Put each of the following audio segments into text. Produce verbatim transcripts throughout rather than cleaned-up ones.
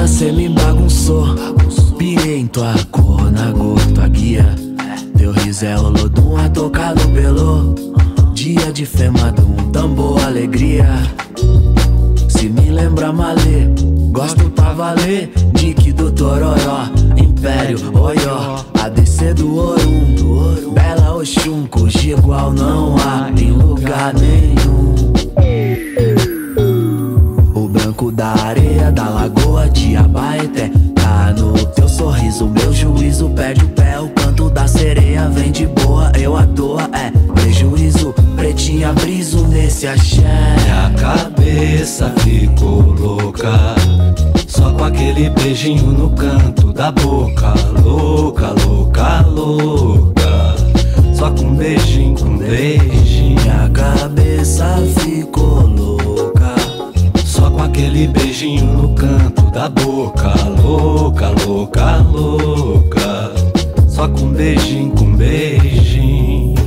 Morena, cê me bagunçou. Pirei em tua cor, na cor, tua guia. Teu riso é olodum, a tocar no pelo. Dia de femado, um tambor, alegria. Se me lembra malê, gosto pra valer. Dick do Tororó, Império, Oió, A D C do Orum, Bela Oxum, cujo igual não há em lugar nenhum. O branco da areia, da lagoa de Abaeté, tá no teu sorriso, meu juízo perde o pé. O canto da sereia vem de boa, eu à toa, é prejuízo. Pretinha briso nesse axé. Minha cabeça ficou louca, só com aquele beijinho no canto da boca. Louca, louca, louca, só com um beijinho, com um beijinho. Minha cabeça ficou louca, só com aquele beijinho no canto da boca. Louca, louca, louca, só com um beijinho, com um beijinho.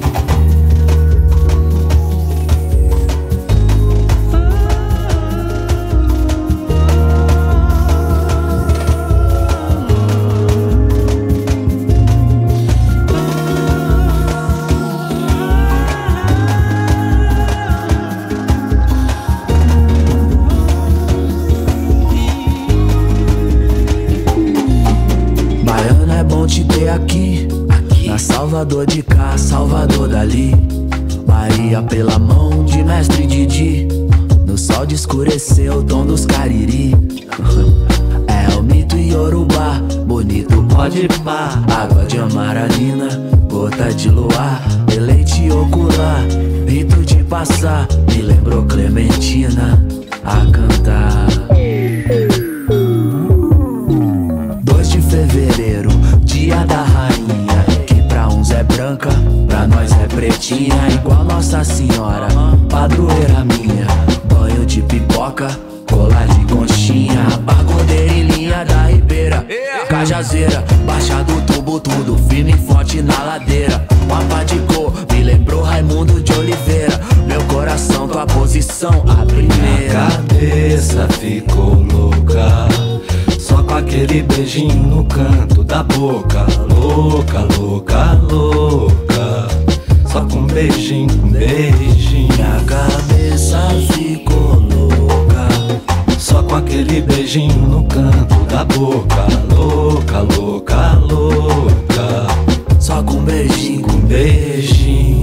te ter aqui, aqui, na Salvador de cá, Salvador dali. Bahia pela mão de mestre Didi, no sol de escurecer o tom dos cariri. É o mito Yorubá, bonito pode pá. Água de amaralina, gota de luar, deleite ocular, rito de passar. Me lembrou Clementina a cantar. dois de fevereiro, dia da rainha, que pra uns é branca, pra nós é pretinha. Igual Nossa Senhora, padroeira minha. Banho de pipoca, colar de conchinha, pagodeira em linha da ribeira, Cajazeira, baixa do tubo, tudo firme e forte na ladeira. Mapa de cor, me lembrou Raimundo de Oliveira. Meu coração, tua posição, a primeira. Minha cabeça ficou louca, só com aquele beijinho no canto da boca. Louca, louca, louca, só com um beijinho, com um beijinho. Minha cabeça ficou louca, só com aquele beijinho no canto da boca. Louca, louca, louca, só com um beijinho, com um beijinho.